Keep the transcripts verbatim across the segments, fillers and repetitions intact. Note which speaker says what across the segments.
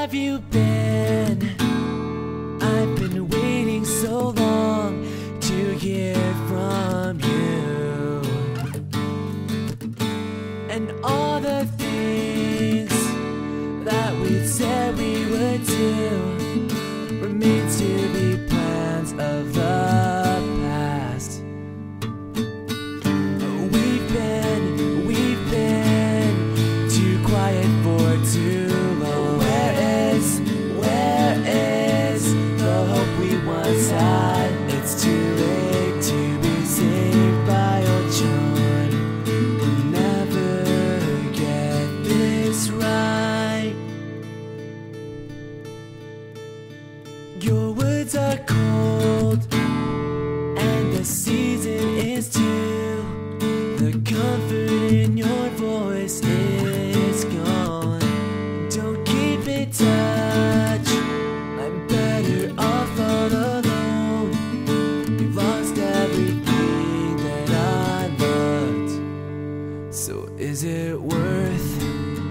Speaker 1: have you been? I've been waiting so long to hear from you. And all the things that we said we would do were meant to be plans of the past. We've been, we've been too quiet for too long. Where is, where is the hope we once had? It's too late to be saved by old John. We'll never get this right. Your words are cold, and the season is too. The comfort in your voice is gone. Don't keep in touch, I'm better off all alone. You've lost everything that I loved. So is it worth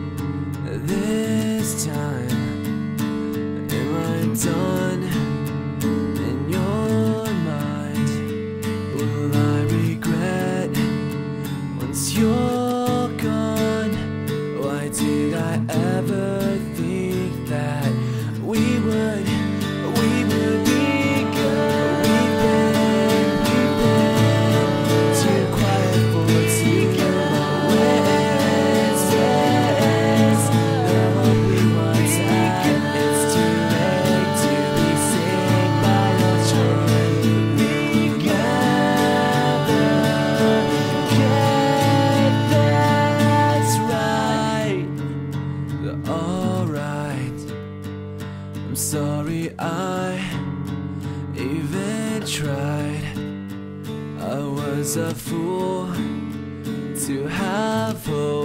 Speaker 1: this time? Am I done in your mind? Will I regret once you're gone? Why did I ever think that we would, we would be good? We've been, we've been too quiet for too long. Where is, where is the hope we once had? It's too late to be saved by your joy. We never get that's right. The alright. I'm sorry I even tried. I was a fool to have hope.